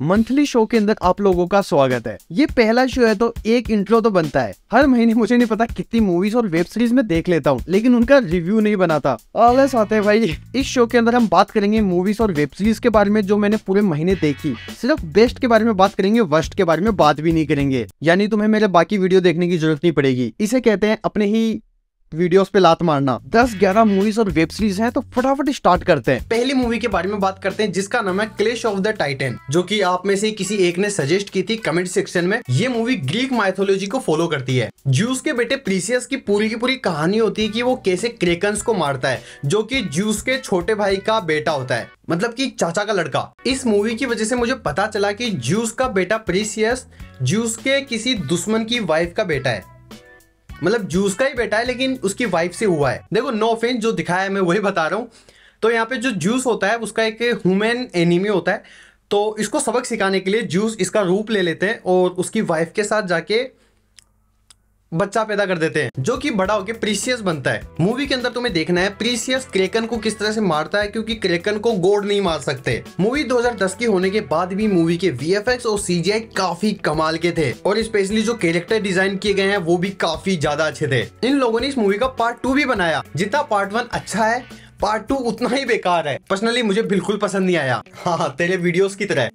Monthly show के अंदर आप लोगों का स्वागत है। ये पहला शो है तो एक इंट्रो तो बनता है। हर महीने मुझे नहीं पता कितनी मूवीज और वेब सीरीज में देख लेता हूँ, लेकिन उनका रिव्यू नहीं बनाता। आलस आते हैं भाई। इस शो के अंदर हम बात करेंगे मूवीज और वेब सीरीज के बारे में जो मैंने पूरे महीने देखी। सिर्फ बेस्ट के बारे में बात करेंगे, वर्स्ट के बारे में बात भी नहीं करेंगे। यानी तुम्हें मेरे बाकी वीडियो देखने की जरूरत नहीं पड़ेगी। इसे कहते हैं अपने ही वीडियोस पे लात मारना। 10-11 मूवीज और वेब सीरीज हैं, तो फटाफट स्टार्ट करते हैं। पहली मूवी के बारे में बात करते हैं जिसका नाम है क्लैश ऑफ द टाइटन, जो कि आप में से किसी एक ने सजेस्ट की थी कमेंट सेक्शन में। ये मूवी ग्रीक माइथोलॉजी को फॉलो करती है। ज्यूस के बेटे प्रीसियस की पूरी कहानी होती है कि वो कैसे क्रेकन्स को मारता है, जो कि ज्यूस के छोटे भाई का बेटा होता है, मतलब कि चाचा का लड़का। इस मूवी की वजह से मुझे पता चला कि ज्यूस का बेटा प्रीसियस ज्यूस के किसी दुश्मन की वाइफ का बेटा है। मतलब ज्यूस का ही बेटा है लेकिन उसकी वाइफ से हुआ है। देखो, नो ऑफेंस, जो दिखाया है मैं वही बता रहा हूँ। तो यहाँ पे जो ज्यूस होता है उसका एक ह्यूमन एनिमी होता है, तो इसको सबक सिखाने के लिए ज्यूस इसका रूप ले लेते हैं और उसकी वाइफ के साथ जाके बच्चा पैदा कर देते हैं, जो कि बड़ा होके प्रीसियस बनता है। मूवी के अंदर तुम्हें देखना है प्रीसियस क्रेकन को किस तरह से मारता है, क्योंकि क्रेकन को गॉड नहीं मार सकते। मूवी 2010 की होने के बाद भी मूवी के वीएफएक्स और सीजीआई काफी कमाल के थे, और स्पेशली जो कैरेक्टर डिजाइन किए गए हैं वो भी काफी ज्यादा अच्छे थे। इन लोगों ने इस मूवी का पार्ट 2 भी बनाया। जितना पार्ट 1 अच्छा है, पार्ट 2 उतना ही बेकार है। पर्सनली मुझे बिल्कुल पसंद नहीं आया। हाँ, तेरे वीडियोस की तरह।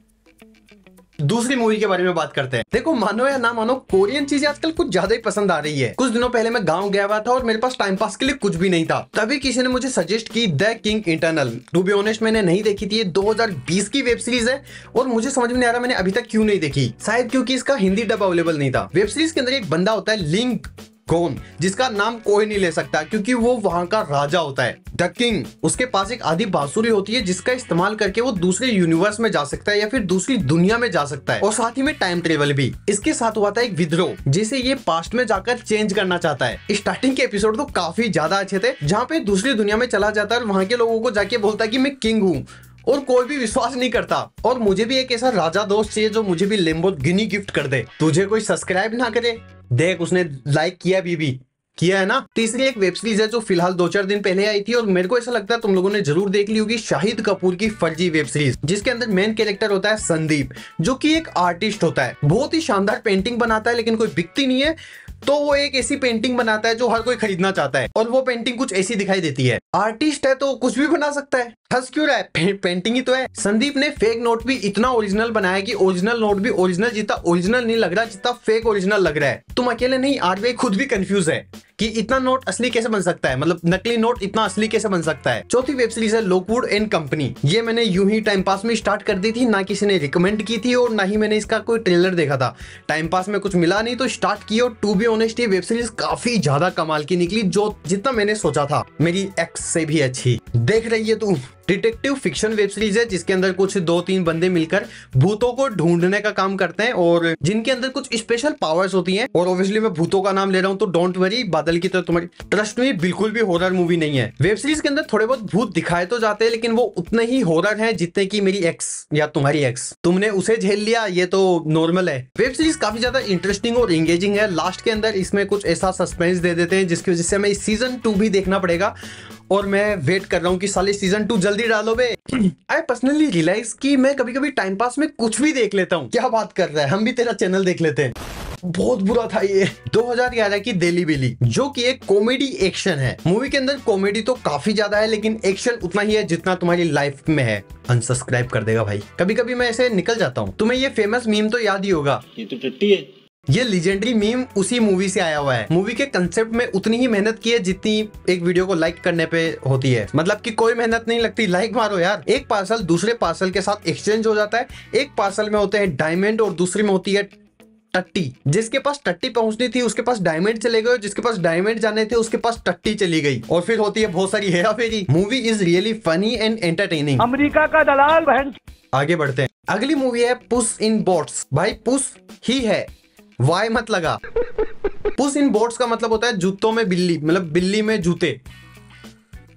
दूसरी मूवी के बारे में बात करते हैं। देखो, मानो या ना मानो, कोरियन चीजें आजकल कुछ ज्यादा ही पसंद आ रही है। कुछ दिनों पहले मैं गांव गया हुआ था और मेरे पास टाइम पास के लिए कुछ भी नहीं था। तभी किसी ने मुझे सजेस्ट की the King Eternal. To be honest, मैंने नहीं देखी थी। ये 2020 की वेब सीरीज है और मुझे समझ में नहीं आ रहा मैंने अभी तक क्यों नहीं देखी। शायद क्योंकि इसका हिंदी डब अवेलेबल नहीं था। वेब सीरीज के अंदर एक बंदा होता है लिंग गोन, जिसका नाम कोई नहीं ले सकता क्योंकि वो वहां का राजा होता है, द किंग। उसके पास एक आदि बांसुरी होती है जिसका इस्तेमाल करके वो दूसरे यूनिवर्स में जा सकता है या फिर दूसरी दुनिया में जा सकता है, और साथ ही में टाइम ट्रेवल भी। इसके साथ हुआ था एक विद्रोह जिसे ये पास्ट में जाकर चेंज करना चाहता है। स्टार्टिंग के एपिसोड तो काफी ज्यादा अच्छे थे, जहाँ पे दूसरी दुनिया में चला जाता है और वहां के लोगों को जाके बोलता है कि मैं किंग हूँ, और कोई भी विश्वास नहीं करता। और मुझे भी एक ऐसा राजा दोस्त चाहिए जो मुझे भी लैम्बोर्गिनी गिफ्ट कर दे। तुझे कोई सब्सक्राइब ना करे, देख उसने लाइक किया भी किया है ना। तीसरी एक वेब सीरीज है जो फिलहाल 2-4 दिन पहले आई थी और मेरे को ऐसा लगता है तुम लोगों ने जरूर देख ली होगी, शाहिद कपूर की फर्जी वेब सीरीज, जिसके अंदर मेन कैरेक्टर होता है संदीप, जो कि एक आर्टिस्ट होता है। बहुत ही शानदार पेंटिंग बनाता है लेकिन कोई बिकती नहीं है, तो वो एक ऐसी पेंटिंग बनाता है जो हर कोई खरीदना चाहता है, और वो पेंटिंग कुछ ऐसी दिखाई देती है। आर्टिस्ट है तो कुछ भी बना सकता है, हंस क्यों रहा है, पेंटिंग ही तो है। संदीप ने फेक नोट भी इतना ओरिजिनल बनाया कि ओरिजिनल नोट भी ओरिजिनल जितना ओरिजिनल नहीं लग रहा जितना फेक ओरिजिनल लग रहा है। तुम अकेले नहीं, आरबीआई खुद भी कंफ्यूज है कि इतना नोट असली कैसे बन सकता है, मतलब नकली नोट इतना असली कैसे बन सकता है। चौथी वेब सीरीज है लॉकवुड एंड कंपनी। ये मैंने यूं ही टाइम पास में स्टार्ट कर दी थी, ना किसी ने रिकमेंड की थी और ना ही मैंने इसका कोई ट्रेलर देखा था। टाइम पास में कुछ मिला नहीं तो स्टार्ट की, और टू बी ऑनेस्ट ये वेब सीरीज काफी ज्यादा कमाल की निकली, जो जितना मैंने सोचा था। मेरी एक्स से भी अच्छी। देख रही है तू। डिटेक्टिव फिक्शन वेब सीरीज है जिसके अंदर कुछ 2-3 बंदे मिलकर भूतों को ढूंढने का काम करते हैं, और जिनके अंदर कुछ स्पेशल पावर्स होती हैं। और ऑब्वियसली मैं भूतों का नाम ले रहा हूं तो डोंट वरी, बादल की तरह तुम्हारी ट्रस्ट में बिल्कुल भी हॉरर मूवी नहीं है। वेब सीरीज के अंदर थोड़े बहुत भूत दिखाए तो जाते हैं, लेकिन वो उतने ही हॉरर हैं जितने की मेरी एक्स या तुम्हारी एक्स। तुमने उसे झेल लिया, ये तो नॉर्मल है। वेब सीरीज काफी ज्यादा इंटरेस्टिंग और एंगेजिंग है। लास्ट के अंदर इसमें कुछ ऐसा सस्पेंस दे देते हैं जिसकी वजह से हमें सीजन 2 भी देखना पड़ेगा, और मैं वेट कर रहा हूँ कि साले सीजन 2 जल्दी डालो बे। आई पर्सनली रियलाइज कि मैं कभी कभी टाइम पास में कुछ भी देख लेता हूँ। क्या बात कर रहा है, हम भी तेरा चैनल देख लेते हैं। बहुत बुरा था ये। 2011 की दिल्ली बिली, जो कि एक कॉमेडी एक्शन है। मूवी के अंदर कॉमेडी तो काफी ज्यादा है लेकिन एक्शन उतना ही है जितना तुम्हारी लाइफ में है। अनसब्सक्राइब कर देगा भाई, कभी कभी मैं ऐसे निकल जाता हूँ। तुम्हें ये फेमस मीम तो याद ही होगा, ये तो टट्टी है। ये लेजेंडरी मीम उसी मूवी से आया हुआ है। मूवी के कंसेप्ट में उतनी ही मेहनत की है जितनी एक वीडियो को लाइक करने पे होती है। मतलब कि कोई मेहनत नहीं लगती, लाइक मारो यार। एक पार्सल दूसरे पार्सल के साथ एक्सचेंज हो जाता है। एक पार्सल में होते हैं डायमंड और दूसरी में होती है टट्टी। जिसके पास टट्टी पहुंचनी थी उसके पास डायमंड चले गए, जिसके पास डायमंड जाने थे उसके पास टट्टी चली गई, और फिर होती है बहुत सारी Hera Pheri. Movie is really funny and entertaining. America का दलाल बहन। आगे बढ़ते हैं। अगली मूवी है पुस इन बोट्स। भाई पुस ही है, वाई मत लगा। पुस इन बोट्स का मतलब होता है जूतों में बिल्ली, मतलब बिल्ली में जूते।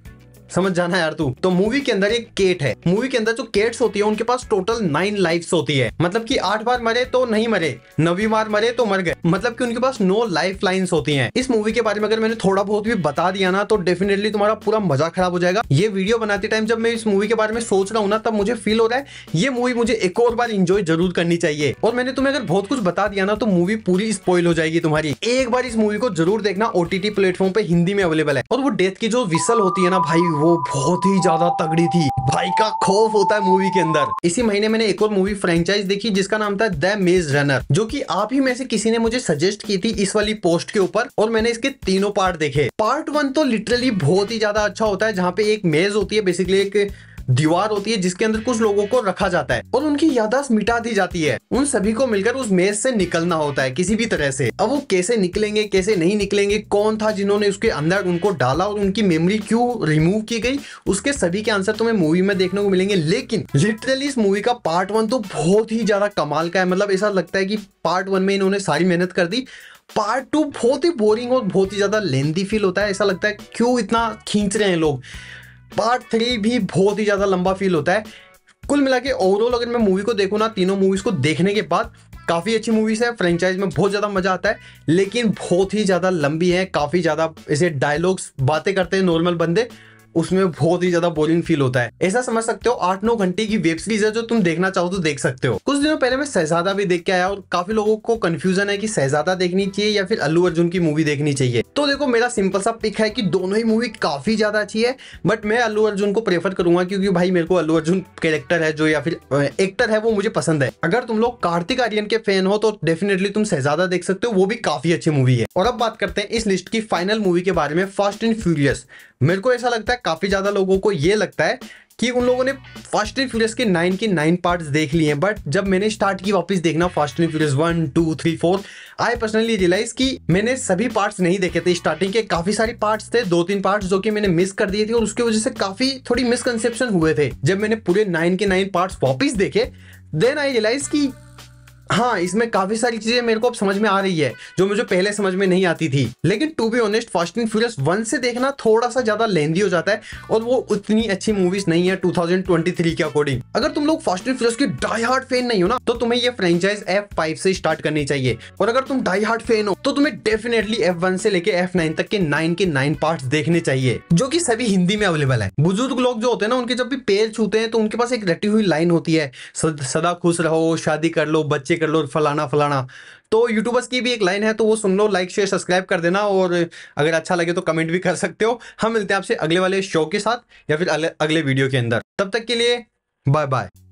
समझ जाना यार तू। तो मूवी के अंदर एक केट है, मूवी के अंदर जो केट्स होती है उनके पास टोटल 9 लाइफ्स होती है, मतलब कि 8 बार मरे तो नहीं मरे, 9वीं बार मरे तो मर गए, मतलब कि उनके पास 9 लाइफ लाइन्स होती हैं। इस मूवी के बारे में अगर मैंने थोड़ा बहुत भी बता दिया ना तो डेफिनेटली तुम्हारा पूरा मजा खराब हो जाएगा। ये वीडियो बनाते टाइम जब मैं इस मूवी के बारे में सोच रहा हूँ ना तब मुझे फील हो रहा है ये मूवी मुझे एक और बार इंजॉय जरूर करनी चाहिए। और मैंने तुम्हें अगर बहुत कुछ बता दिया ना तो मूवी पूरी स्पॉइल हो जाएगी तुम्हारी। एक बार इस मूवी को जरूर देखना, ओटीटी प्लेटफॉर्म पे हिंदी में अवेलेबल है। और वो डेथ की जो विसल होती है ना भाई, वो बहुत ही ज्यादा तगड़ी थी भाई, का खौफ होता है मूवी के अंदर। इसी महीने मैंने एक और मूवी फ्रेंचाइज देखी जिसका नाम था द मेज रनर, जो कि आप ही में से किसी ने मुझे सजेस्ट की थी इस वाली पोस्ट के ऊपर, और मैंने इसके तीनों पार्ट देखे। पार्ट 1 तो लिटरली बहुत ही ज्यादा अच्छा होता है, जहां पे एक मेज होती है, बेसिकली एक दीवार होती है जिसके अंदर कुछ लोगों को रखा जाता है और उनकी याददाश्त मिटा दी जाती है। उन सभी को मिलकर उस मेज से निकलना होता है किसी भी तरह से। अब वो कैसे निकलेंगे कैसे नहीं निकलेंगे, कौन था जिन्होंने उसके अंदर उनको डाला और उनकी मेमोरी क्यों रिमूव की गई, उसके सभी के आंसर तुम्हें मूवी में देखने को मिलेंगे। लेकिन लिटरली इस मूवी का पार्ट 1 तो बहुत ही ज्यादा कमाल का है, मतलब ऐसा लगता है कि पार्ट 1 में इन्होंने सारी मेहनत कर दी। पार्ट 2 बहुत ही बोरिंग और बहुत ही ज्यादा लेंथी फील होता है, ऐसा लगता है क्यों इतना खींच रहे हैं लोग। पार्ट 3 भी बहुत ही ज्यादा लंबा फील होता है। कुल मिला के ओवरऑल अगर मैं मूवी को देखूँ ना, तीनों मूवीज को देखने के बाद काफी अच्छी मूवीज है, फ्रेंचाइज में बहुत ज्यादा मजा आता है, लेकिन बहुत ही ज्यादा लंबी है, काफी ज्यादा ऐसे डायलॉग्स बातें करते हैं नॉर्मल बंदे, उसमें बहुत ही ज्यादा बोरिंग फील होता है। ऐसा समझ सकते हो 8-9 घंटे की वेब सीरीज है जो तुम देखना चाहो तो देख सकते हो। कुछ दिनों पहले मैं शहजादा भी देख के आया और काफी लोगों को कंफ्यूजन है कि शहजादा देखनी चाहिए या फिर अल्लू अर्जुन की मूवी देखनी चाहिए। तो देखो मेरा सिंपल सा पिक है कि दोनों ही मूवी काफी ज्यादा अच्छी है, बट मैं अल्लू अर्जुन को प्रेफर करूंगा क्योंकि भाई मेरे को अल्लू अर्जुन कैरेक्टर है जो या फिर एक्टर है वो मुझे पसंद है। अगर तुम लोग कार्तिक आर्यन के फैन हो तो डेफिनेटली तुम शहजादा देख सकते हो, वो भी काफी अच्छी मूवी है। और अब बात करते हैं इस लिस्ट की फाइनल मूवी के बारे में, फास्ट एंड फ्यूरियस। मेरे को ऐसा लगता है काफी ज्यादा लोगों को ये लगता है कि उन लोगों ने फास्ट एंड फ्यूरियस के 9 पार्ट्स देख लिए हैं, बट जब मैंने स्टार्ट की वापस देखना Fast and Furious 1, 2, 3, 4, I personally realise कि मैंने सभी पार्ट्स नहीं देखे थे। स्टार्टिंग के काफी सारे पार्ट्स थे, 2-3 पार्ट्स जो कि मैंने मिस कर दिए थे और उसकी वजह से काफी थोड़ी मिसकंसेप्शन हुए थे। जब मैंने पूरे 9 पार्ट्स वापस देखे देन आई रियलाइज कि हाँ इसमें काफी सारी चीजें मेरे को अब समझ में आ रही है जो मुझे पहले समझ में नहीं आती थी। लेकिन to be honest Fast and Furious 1 से देखना थोड़ा सा ज्यादा लेंदी हो जाता है और वो उतनी अच्छी मूवीज नहीं है 2023 के अकॉर्डिंग। अगर तुम लोग फास्ट एंड फ्यूरियस के डाई हार्ड फैन नहीं हो ना तो तुम्हें ये फ्रेंचाइज F5 से स्टार्ट करनी चाहिए, और अगर तुम डाई हार्ड फैन हो तो तुम्हें डेफिनेटली F1 से लेके F9 तक के 9 पार्ट्स देखने चाहिए जो कि सभी हिंदी में अवेलेबल है। बुजुर्ग लोग जो होते हैं ना उनके जब भी पैर छूते हैं तो उनके पास एक रटी हुई लाइन होती है, सदा खुश रहो, शादी कर लो, बच्चे कर लो, फलाना फलाना। तो यूट्यूबर्स की भी एक लाइन है तो वो सुन लो, लाइक शेयर सब्सक्राइब कर देना, और अगर अच्छा लगे तो कमेंट भी कर सकते हो। हम मिलते हैं आपसे अगले वाले शो के साथ या फिर अगले वीडियो के अंदर। तब तक के लिए बाय बाय।